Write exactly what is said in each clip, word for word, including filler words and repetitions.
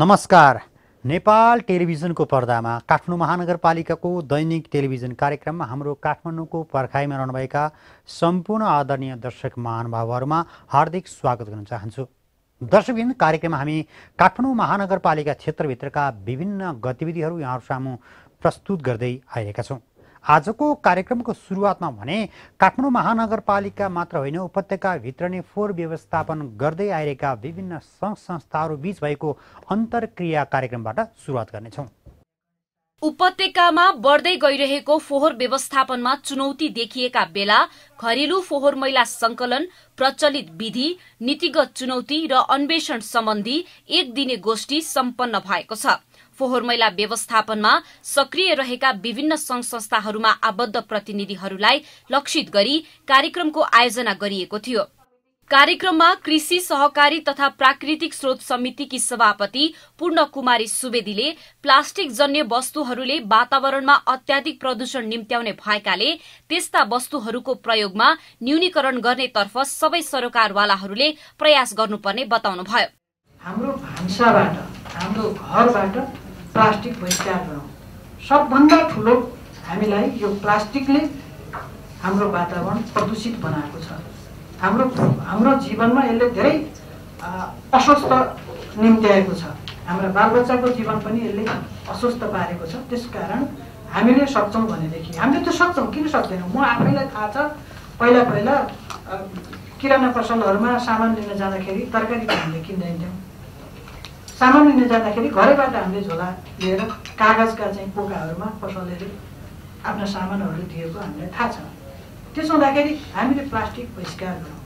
नमस्कार। नेपाल टेलिभिजनको पर्दामा काठमाडौँ महानगरपालिकाको दैनिक टेलिभिजन कार्यक्रममा हाम्रो काठमाडौँको पर्खाइमा रहनुभएका सम्पूर्ण आदरणीय दर्शक महानुभावहरूमा हार्दिक स्वागत गर्न चाहन्छु। दर्शकबिन कार्यक्रममा हामी काठमाडौँ महानगरपालिका क्षेत्रभित्रका विभिन्न गतिविधिहरू यहाँहरू सामु प्रस्तुत गर्दै आइरहेका छौँ। आजको कार्यक्रमको सुरुवातमा भने काठमाडौँ महानगरपालिका मात्र होइन, उपत्यकाभित्र नै फोहोर व्यवस्थापन गर्दै आइरहेका विभिन्न सङ्घ संस्थाहरू बीच भएको अन्तर्क्रिया कार्यक्रमबाट सुरुवात गर्नेछौँ। उपत्यकामा बढ्दै गइरहेको फोहोर व्यवस्थापनमा चुनौती देखिएका बेला घरेलु फोहोर मैला संकलन, प्रचलित विधि, नीतिगत चुनौती र अन्वेषण सम्बन्धी एक दिने गोष्ठी सम्पन्न भएको छ। फोहोर मैला व्यवस्थापनमा सक्रिय रहेका विभिन्न संघ संस्थाहरूमा आबद्ध प्रतिनिधिहरूलाई लक्षित गरी कार्यक्रमको आयोजना गरिएको थियो। कार्यक्रममा कृषि सहकारी तथा प्राकृतिक स्रोत समितिकी सभापति पूर्ण कुमारी सुवेदीले प्लास्टिक जन्य वस्तुहरूले वातावरणमा अत्याधिक प्रदूषण निम्त्याउने भएकाले त्यस्ता वस्तुहरूको प्रयोगमा न्यूनीकरण गर्नेतर्फ सबै सरोकारवालाहरूले प्रयास गर्नुपर्ने बताउनुभयो। हाम्रो भान्साबाट, हाम्रो घरबाट प्लास्टिक बहिष्कार गरौँ। सबभन्दा ठुलो हामीलाई यो प्लास्टिकले हाम्रो वातावरण प्रदूषित बनाएको छ। हाम्रो हाम्रो जीवनमा यसले धेरै अस्वस्थ निम्त्याएको छ। हाम्रा बालबच्चाको जीवन पनि यसले अस्वस्थ पारेको छ। त्यसकारण हामीले सक्छौँ भनेदेखि हामीले त्यो सक्छौँ, किन सक्दैनौँ? म आफैलाई थाहा छ, पहिला पहिला किराना पसलहरूमा सामान लिन जाँदाखेरि तरकारी हामीले किन्दैनथ्यौँ। सामान लिन जाँदाखेरि घरैबाट हामीले झोला लिएर कागजका चाहिँ पोकाहरूमा पसलले आफ्ना सामानहरू दिएको हामीलाई थाहा छ। त्यसो हुँदाखेरि हामीले प्लास्टिक बहिष्कार गरौँ।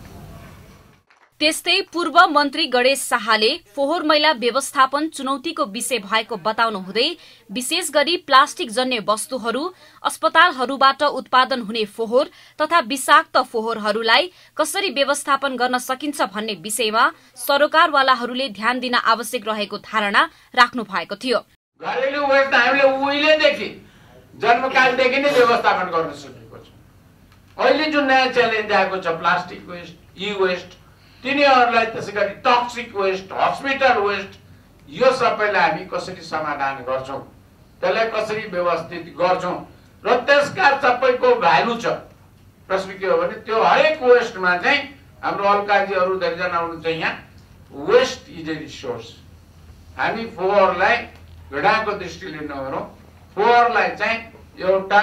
त्यस्तै पूर्व मन्त्री गणेश शाहले फोहोर मैला व्यवस्थापन चुनौतीको विषय भएको बताउनु हुँदै विशेष गरी प्लास्टिक जन्य वस्तुहरू, अस्पतालहरूबाट उत्पादन हुने फोहोर तथा विषाक्त फोहोरहरूलाई कसरी व्यवस्थापन गर्न सकिन्छ भन्ने विषयमा सरोकारवालाहरूले ध्यान दिन आवश्यक रहेको धारणा राख्नु भएको थियो। घरेलु वेस्ट हामीले उहिलेदेखि जन्मकालदेखि नै व्यवस्थापन गर्न सकेको छ। अहिले जुन नयाँ च्यालेन्ज आएको छ प्लास्टिक वेस्ट, ई वेस्ट, तिनीहरूलाई त्यसै गरी टक्सिक वेस्ट, हस्पिटल वेस्ट, यो सबैलाई हामी कसरी समाधान गर्छौँ, त्यसलाई कसरी व्यवस्थित गर्छौँ र त्यसका सबैको भ्यालु छ। प्रश्न के हो भने त्यो हरेक वेस्टमा चाहिँ हाम्रो अल्काजीहरू धेरैजना हुनुहुन्छ यहाँ। Waste is a resource. हामी फोहोरलाई घृणाको दृष्टिले नगरौँ, फोहोरलाई चाहिँ एउटा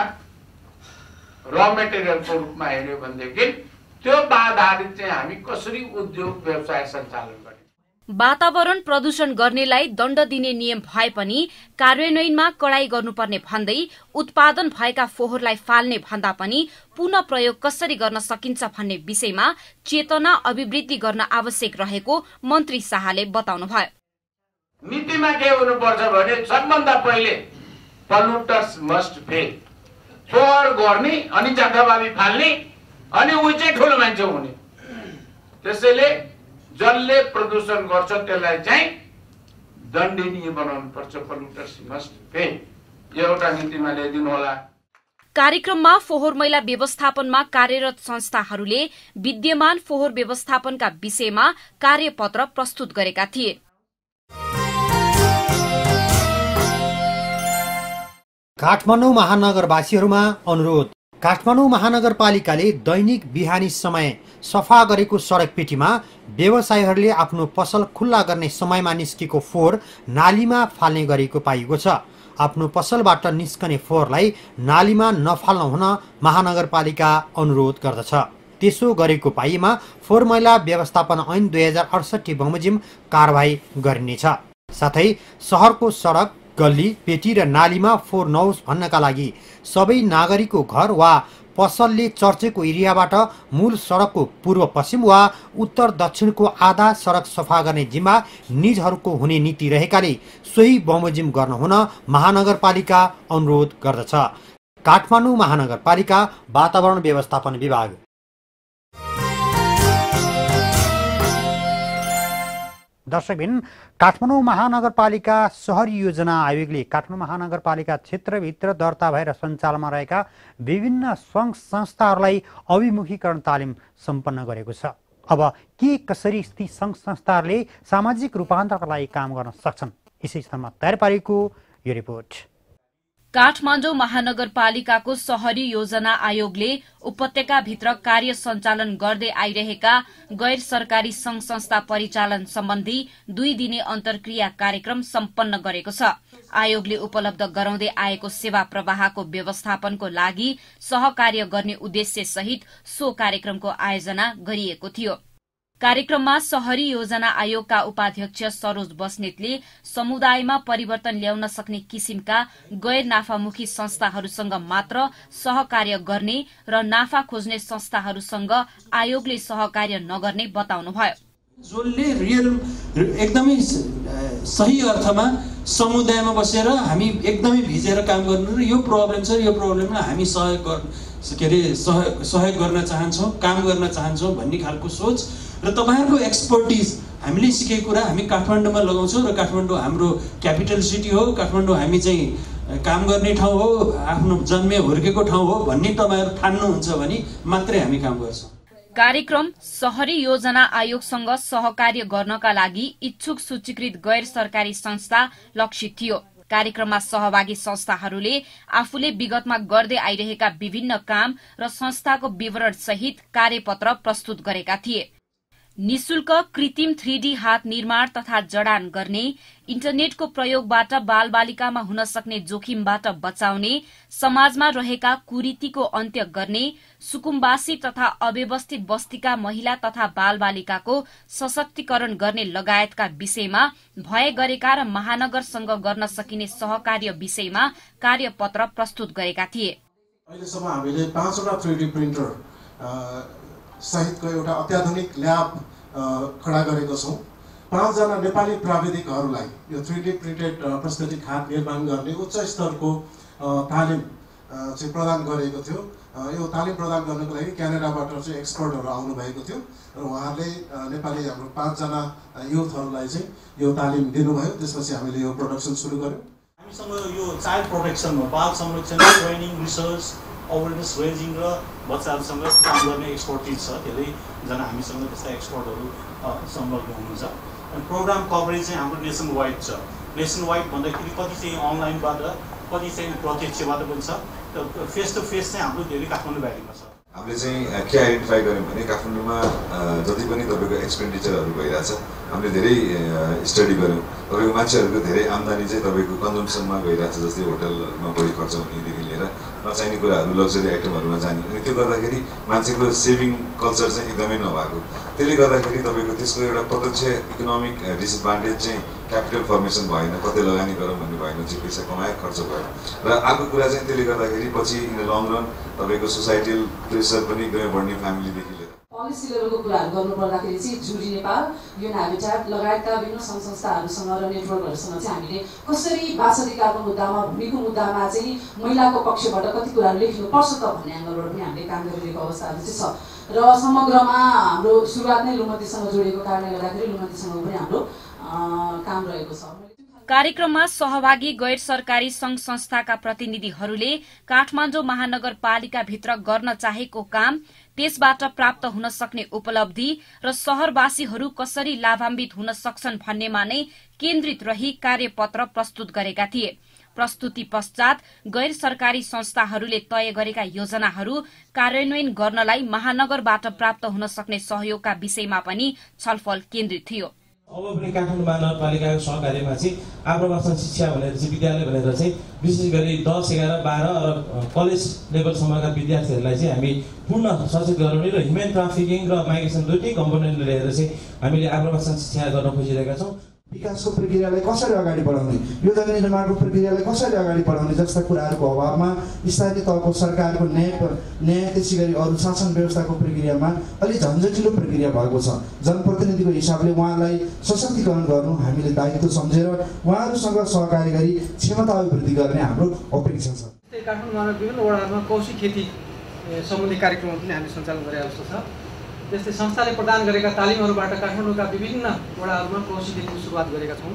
र मेटेरियलको रूपमा हेर्यो भनेदेखि त्यो आधारित चाहिँ हामी कसरी उद्योग व्यवसाय सञ्चालन गर्ने। वातावरण प्रदूषण गर्नेलाई दण्ड दिने नियम भए पनि कार्यान्वयनमा कडाई गर्नुपर्ने भन्दै उत्पादन भएका फोहोरलाई फाल्ने भन्दा पनि पुनः प्रयोग कसरी गर्न सकिन्छ भन्ने विषयमा चेतना अभिवृद्धि गर्न आवश्यक रहेको मन्त्री शाहले बताउनुभयो। नीतिमा के हुनुपर्छ भने सबभन्दा पहिले पल्युटर्स मस्ट पे, फोहोर गर्ने अनि जग्गाबारी फाल्ने अनि उही चाहिँ ठुलो मान्छे हुने। त्यसैले जसले प्रदूषण गर्छ त्यसलाई चाहिँ दण्डनीय बनाउनु पर्छ। पल्युटर्स मस्ट पे, यो एउटा नीतिमा ल्याइदिनु होला। कार्यक्रममा फोहोर मैला व्यवस्थापनमा कार्यरत संस्थाहरूले विद्यमान फोहोर व्यवस्थापनका विषयमा कार्यपत्र प्रस्तुत गरेका थिए। काठमाडौँ महानगरवासीहरूमा अनुरोध। काठमाडौँ महानगरपालिकाले दैनिक बिहानी समय सफा गरेको सडक पेटीमा व्यवसायीहरूले आफ्नो पसल खुल्ला गर्ने समयमा निस्केको फोहोर नालीमा फाल्ने गरेको पाइएको छ। आफ्नो पसलबाट निस्कने फोहोरलाई नालीमा नफाल्न हुन महानगरपालिका अनुरोध गर्दछ। त्यसो गरेको पाइएमा फोहोर मैला व्यवस्थापन ऐन दुई हजार अडसठी बमोजिम कारवाही गरिनेछ। साथै सहरको सडक, गल्ली, पेटी र नालीमा फोहोर नहोस् भन्नका लागि सबै नागरिकको घर वा पसलले चर्चेको एरियाबाट मूल सडकको पूर्व पश्चिम वा उत्तर दक्षिणको आधा सडक सफा गर्ने जिम्मा निजहरूको हुने नीति रहेकाले सोही बमोजिम गर्न हुन महानगरपालिका अनुरोध गर्दछ। काठमाडौँ महानगरपालिका वातावरण व्यवस्थापन विभाग। दर्शकबिन, काठमाडौँ महानगरपालिका सहरी योजना आयोगले काठमाडौँ महानगरपालिका क्षेत्रभित्र दर्ता भएर सञ्चालनमा रहेका विभिन्न सङ्घ संस्थाहरूलाई अभिमुखीकरण तालिम सम्पन्न गरेको छ। अब के कसरी ती सङ्घ संस्थाहरूले सामाजिक रूपान्तरणका लागि काम गर्न सक्छन् यसै स्तरमा तयार पारेको यो रिपोर्ट। काठमाडौँ महानगरपालिकाको शहरी योजना आयोगले उपत्यकाभित्र कार्य सञ्चालन गर्दै आइरहेका गैर सरकारी संघ संस्था परिचालन सम्बन्धी दुई दिने अन्तर्क्रिया कार्यक्रम सम्पन्न गरेको छ। आयोगले उपलब्ध गराउँदै आएको सेवा प्रवाहको व्यवस्थापनको लागि सहकार्य गर्ने उद्देश्य सहित सो कार्यक्रमको आयोजना गरिएको थियो। कार्यक्रममा शहरी योजना आयोगका उपाध्यक्ष सरोज बस्नेतले समुदायमा परिवर्तन ल्याउन सक्ने किसिमका गैर नाफामुखी संस्थाहरूसँग मात्र सहकार्य गर्ने र नाफा खोज्ने संस्थाहरूसँग आयोगले सहकार्य नगर्ने बताउनुभयो। जसले रियल एकदमै सही अर्थमा समुदायमा बसेर हामी एकदमै भिजेर काम गर्नु र यो प्रब्लम छ यो प्रब्लमलाई हामी सहयोग गर्न के अरे सहयोग गर्न चाहन्छौँ, काम गर्न चाहन्छौँ भन्ने खालको सोच र तपाईँहरूको एक्सपर्टिज हामीले सिकेको कुरा हामी काठमाडौँमा लगाउँछौँ र काठमाडौँ हाम्रो क्यापिटल सिटी हो, काठमाडौँ हामी चाहिँ काम गर्ने ठाउँ हो, आफ्नो जन्मे हुर्केको ठाउँ हो भन्ने तपाईँहरू ठान्नुहुन्छ भने मात्रै हामी काम गर्छौँ। कार्यक्रम शहरी योजना आयोगसँग सहकार्य गर्नका लागि इच्छुक सूचीकृत गैर सरकारी संस्था लक्षित थियो। कार्यक्रममा सहभागी संस्थाहरूले आफूले विगतमा गर्दै आइरहेका विभिन्न काम र संस्थाको विवरण सहित कार्यपत्र प्रस्तुत गरेका थिए। निशुल्क कृत्रिम थ्री डी हात निर्माण तथा जडान गर्ने, इन्टरनेटको प्रयोगबाट बालबालिकामा हुन सक्ने जोखिमबाट बचाउने, समाजमा रहेका कुरीतिको अन्त्य गर्ने, सुकुम्बासी तथा अव्यवस्थित बस्तीका महिला तथा बालबालिकाको सशक्तिकरण गर्ने लगायतका विषयमा भए गरेका र महानगरसँग गर्न सकिने सहकार्य विषयमा कार्यपत्र प्रस्तुत गरेका थिए। अहिलेसम्म हामीले पाँचवटा थ्री डी प्रिन्टर सहितको एउटा अत्याधुनिक ल्याब खडा गरेको छौँ। पाँचजना नेपाली प्राविधिकहरूलाई यो थ्री डी प्रिन्टेड प्रस्तुतिक हात निर्माण गर्ने उच्च स्तरको तालिम चाहिँ प्रदान गरेको थियो। यो तालिम प्रदान गर्नको लागि क्यानाडाबाट चाहिँ एक्सपर्टहरू आउनुभएको थियो र उहाँहरूले नेपाली हाम्रो पाँचजना युथहरूलाई चाहिँ यो तालिम दिनुभयो। त्यसपछि हामीले यो प्रोडक्सन सुरु गऱ्यौँ। हामीसँग यो चाइल्ड प्रोटेक्सन, बाल संरक्षण, ट्रेनिङ, रिसर्च, अवेरनेस रेजिङ र बच्चाहरूसँग काम गर्ने एक्सपर्टिज छ। धेरैजना हामीसँग त्यस्ता एक्सपर्टहरू संलग्न हुनुहुन्छ। अनि प्रोग्राम कभरेज चाहिँ हाम्रो नेसन वाइड छ। नेसन वाइड भन्दाखेरि कति चाहिँ अनलाइनबाट, कति चाहिँ प्रत्यक्षबाट पनि छ। फेस टु फेस चाहिँ हाम्रो धेरै काठमाडौँ भ्यालीमा छ। हामीले चाहिँ के आइडेन्टिफाई गऱ्यौँ भने काठमाडौँमा जति पनि तपाईँको एक्सपेन्डिचरहरू भइरहेछ हामीले धेरै स्टडी गऱ्यौँ। तपाईँको मान्छेहरूको धेरै आम्दानी चाहिँ तपाईँको कन्जम्सनमा गइरहेछ, जस्तै होटलमा बढी खर्च हुनेदेखि लिएर नचाहिने कुराहरू, लग्जरी आइटमहरूमा जाने। अनि त्यो गर्दाखेरि मान्छेको सेभिङ कल्चर चाहिँ एकदमै नभएको, त्यसले गर्दाखेरि तपाईँको त्यसको एउटा प्रत्यक्ष इकोनोमिक डिसएडभान्टेज चाहिँ क्यापिटल फर्मेसन भएन, कतै लगानी गरौँ भन्ने भएन, चाहिँ पैसा कमायो खर्च भयो। र अर्को कुरा चाहिँ त्यसले गर्दाखेरि पछि इन द लङ रन तपाईँको सोसाइटल प्रेसर पनि एकदमै बढ्ने फ्यामिलीदेखि लिएर पोलिसी लेभलको कुराहरू गर्नु पर्दाखेरि चाहिँ जुडी नेपाल, युन ह्याबिट्याट लगायतका विभिन्न सङ्घ संस्थाहरूसँग र नेटवर्कहरूसँग चाहिँ हामीले कसरी बास अधिकारको मुद्दामा, भूमिको मुद्दामा चाहिँ महिलाको पक्षबाट कति कुराहरू लेख्नुपर्छ त भन्ने एङ्गलबाट पनि हामीले काम गरिरहेको अवस्थाहरू चाहिँ छ। र समग्रमा हाम्रो सुरुवात नै लुमतीसँग जोडिएको कारणले गर्दाखेरि लुमतीसँग पनि हाम्रो काम रहेको छ। कार्यक्रममा सहभागी गैर सरकारी संघ संस्थाका प्रतिनिधिहरूले काठमाडौँ महानगरपालिकाभित्र गर्न चाहेको काम, त्यसबाट प्राप्त हुन सक्ने उपलब्धि र शहरवासीहरू कसरी लाभान्वित हुन सक्छन् भन्नेमा नै केन्द्रित रही कार्यपत्र प्रस्तुत गरेका थिए। प्रस्तुति पश्चात गैर सरकारी संस्थाहरूले तय गरेका योजनाहरू कार्यान्वयन गर्नलाई महानगरबाट प्राप्त हुन सक्ने सहयोगका विषयमा पनि छलफल केन्द्रित थियो। अब पनि काठमाडौँ महानगरपालिकाको सहकार्यमा चाहिँ आप्रवासन शिक्षा भनेर चाहिँ विद्यालय भनेर चाहिँ विशेष गरी दस एघार बाह्र र कलेज लेभलसम्मका विद्यार्थीहरूलाई चाहिँ हामी पूर्ण सचेत गराउने र ह्युमन ट्राफिकिङ र माइग्रेसन दुईटै कम्पोनेन्ट लिएर चाहिँ हामीले आप्रवासन शिक्षा गर्न खोजिरहेका छौँ। विकासको प्रक्रियालाई कसरी अगाडि बढाउने, योजना निर्माणको प्रक्रियालाई कसरी अगाडि बढाउने जस्ता कुराहरूको अभावमा स्थानीय तहको सरकारको न्याय न्याय त्यसै गरी अरू शासन व्यवस्थाको प्रक्रियामा अलिक झन्झटिलो प्रक्रिया भएको छ। जनप्रतिनिधिको हिसाबले उहाँलाई सशक्तिकरण गर्नु हामीले दायित्व सम्झेर उहाँहरूसँग सहकारी गरी क्षमता अभिवृद्धि गर्ने हाम्रो अपेक्षा छ। काठमाडौँमा विभिन्न वडाहरूमा कौशी खेती सम्बन्धी कार्यक्रमहरू पनि हामीले सञ्चालन गरे जस्तो छ। त्यस्तै संस्थाले प्रदान गरेका तालिमहरूबाट काठमाडौँका विभिन्न वडाहरूमा कौशी खेतीको सुरुवात गरेका छौँ।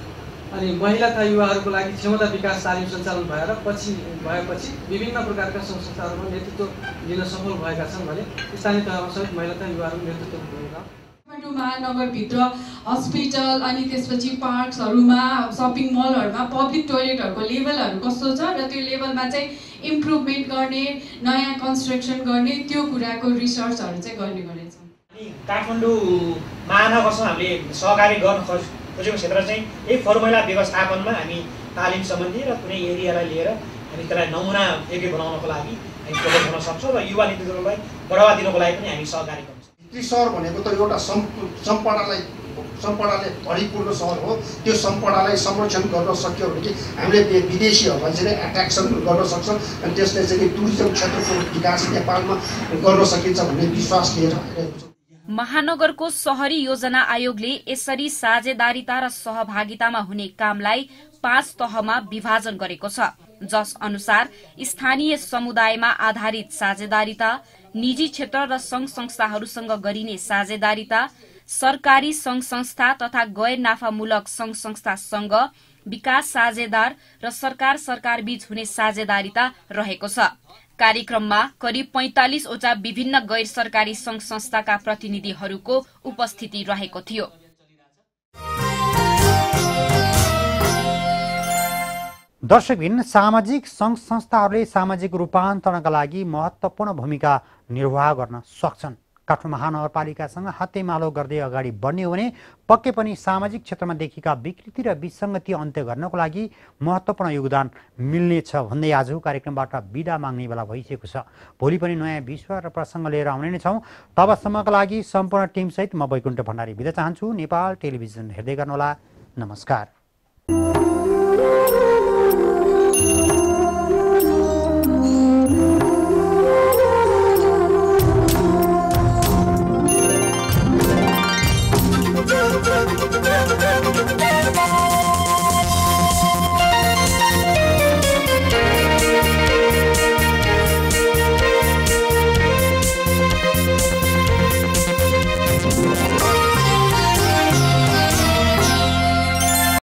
अनि महिला तथा युवाहरूको लागि क्षमता विकास तालिम सञ्चालन भएर पछि भएपछि विभिन्न प्रकारका सङ्घ संस्थाहरूमा नेतृत्व लिन सफल भएका छन् भने स्थानीय तहमा सहित महिला तथा युवाहरू नेतृत्व भएका महानगरभित्र हस्पिटल अनि त्यसपछि पार्क्सहरूमा सपिङ मलहरूमा पब्लिक टोयलेटहरूको लेभलहरू कस्तो छ र त्यो लेभलमा चाहिँ इम्प्रुभमेन्ट गर्ने नयाँ कन्स्ट्रक्सन गर्ने त्यो कुराको रिसर्चहरू चाहिँ गर्ने गरेछ। काठमाडौँ महानगरसँग हामीले सहकारी गर्न खोजेको क्षेत्र चाहिँ एक फोहोर मैला व्यवस्थापनमा हामी तालिम सम्बन्धी र कुनै एरियालाई लिएर हामी त्यसलाई नमुना योग्य बनाउनको लागि हामी प्रयोग गर्न सक्छौँ र युवा नेतृत्वलाई बढावा दिनको लागि पनि हामी सहकारी गर्छौँ। ती सहर भनेको त एउटा सम्पदालाई सम्पदाले भरिपूर्ण सहर हो। त्यो सम्पदालाई संरक्षण गर्न सक्यो भने हामीले विदेशीहरूलाई चाहिँ एट्र्याक्सन गर्न सक्छौँ अनि त्यसले चाहिँ टुरिज्म क्षेत्रको विकास नेपालमा गर्न सकिन्छ भन्ने विश्वास लिएर आइरहेको छ। महानगरको शहरी योजना आयोगले यसरी साझेदारीता र सहभागितामा हुने कामलाई पाँच तहमा विभाजन गरेको छ, जस अनुसार स्थानीय समुदायमा आधारित साझेदारीता, निजी क्षेत्र र संघ संस्थाहरूसँग गरिने साझेदारीता, सरकारी संघ संस्था तथा गैर नाफामूलक संघ संस्थासँग विकास साझेदार र सरकार सरकार बीच हुने साझेदारीता रहेको छ। कार्यक्रममा करिब पैंतालिस वटा विभिन्न गैर सरकारी संघ संस्थाका प्रतिनिधिहरूको उपस्थिति रहेको थियो। दर्शकबिन, सामाजिक संघ संस्थाहरूले सामाजिक रूपान्तरणका लागि महत्त्वपूर्ण भूमिका निर्वाह गर्न सक्छन्। काठमाडौँ महानगरपालिकासँग हातेमालो गर्दै अगाडि बढ्ने हो भने पक्कै पनि सामाजिक क्षेत्रमा देखिएका विकृति र विसङ्गति अन्त्य गर्नको लागि महत्त्वपूर्ण योगदान मिल्नेछ भन्दै आजको कार्यक्रमबाट बिदा माग्ने बेला भइसकेको छ। भोलि पनि नयाँ विषय र प्रसङ्ग लिएर आउने नै छौँ। तबसम्मका लागि सम्पूर्ण टिमसहित म वैकुण्ठ भण्डारी बिदा चाहन्छु। नेपाल टेलिभिजन हेर्दै गर्नुहोला। नमस्कार।